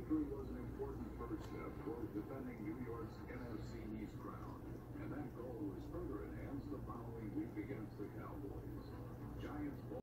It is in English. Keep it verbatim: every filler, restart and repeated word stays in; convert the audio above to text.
victory was an important first step toward defending New York's N F C East